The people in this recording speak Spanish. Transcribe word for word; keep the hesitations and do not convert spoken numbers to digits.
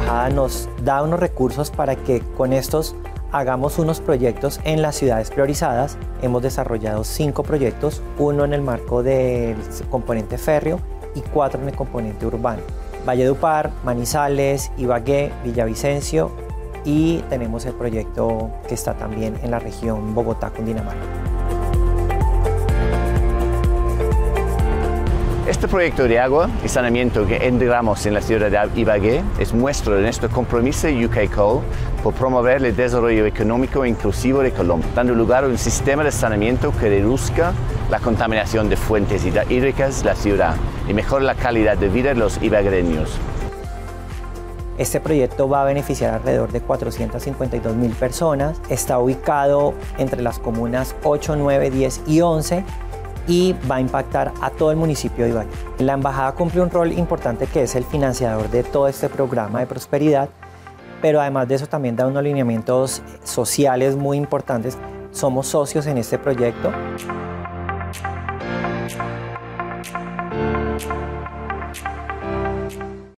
embajada nos da unos recursos para que con estos hagamos unos proyectos en las ciudades priorizadas. Hemos desarrollado cinco proyectos, uno en el marco del componente férreo y cuatro en el componente urbano. Valledupar, Manizales, Ibagué, Villavicencio y tenemos el proyecto que está también en la región Bogotá-Cundinamarca. Este proyecto de agua y saneamiento que integramos en la ciudad de Ibagué es muestra de nuestro compromiso U K Coal por promover el desarrollo económico inclusivo de Colombia, dando lugar a un sistema de saneamiento que reduzca la contaminación de fuentes hídricas de la ciudad y mejore la calidad de vida de los ibaguereños. Este proyecto va a beneficiar alrededor de cuatrocientas cincuenta y dos mil personas. Está ubicado entre las comunas ocho, nueve, diez y once y va a impactar a todo el municipio de Ibagué. La embajada cumple un rol importante que es el financiador de todo este programa de prosperidad, pero además de eso también da unos lineamientos sociales muy importantes. Somos socios en este proyecto.